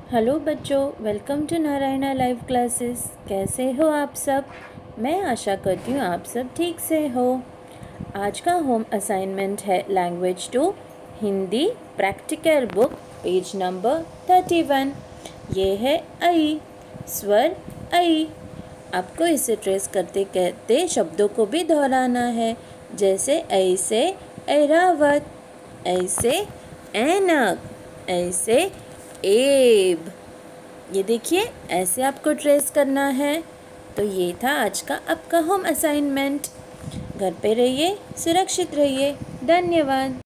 Hello बच्चों, welcome to Narayana live classes. कैसे हो आप सब? मैं आशा करती हूँ आप सब ठीक से हो। आज का होम असाइनमेंट है language 2 Hindi practical book page number 31। ये है ऐ, स्वर ऐ। आपको इसे ट्रेस करते कहते शब्दों को भी दोहराना है, जैसे ऐसे ऐरावत, ऐसे ऐनक, ऐसे एब। ये देखिए, ऐसे आपको ट्रेस करना है। तो ये था आज का आपका होम असाइनमेंट। घर पे रहिए, सुरक्षित रहिए। धन्यवाद।